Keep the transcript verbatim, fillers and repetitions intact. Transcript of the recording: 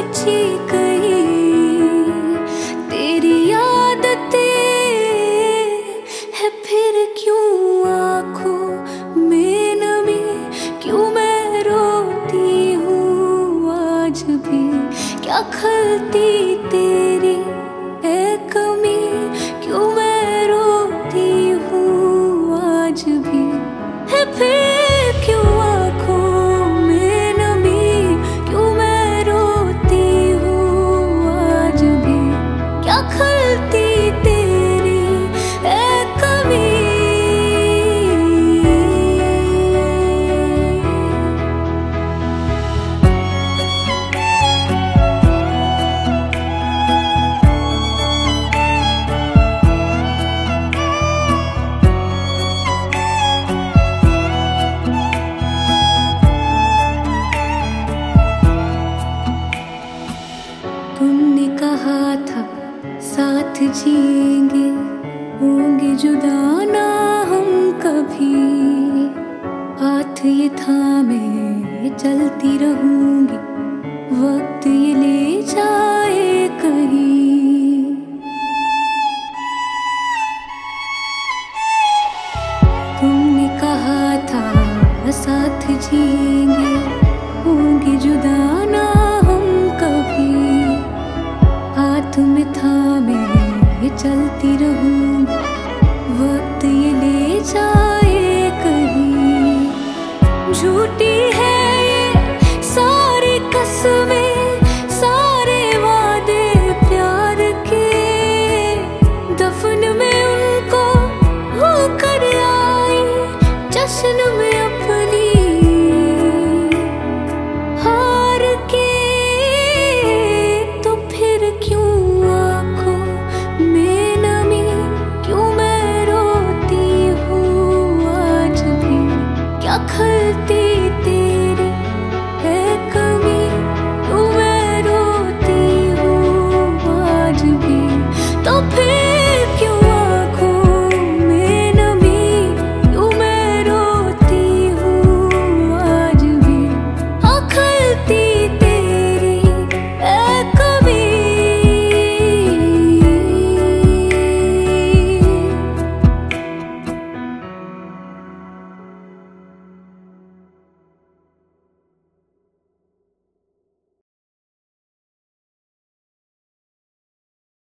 बची कहीं तेरी आदतें है, फिर क्यों आँखों में नमी, क्यों मैं रोती हूँ आज भी, क्या खलती तेरी है कमी, क्यों मैं रोती हूँ आज भी है, फिर क्यों आँखों में नमी, क्यों मैं रोती हूँ आज भी, क्या खलती तेरी है कमी। तुमने कहा था साथ जिएंगे, होंगे जुदा ना हम कभी, हाथ ये थामे चलती रहूंगी, वक्त ये ले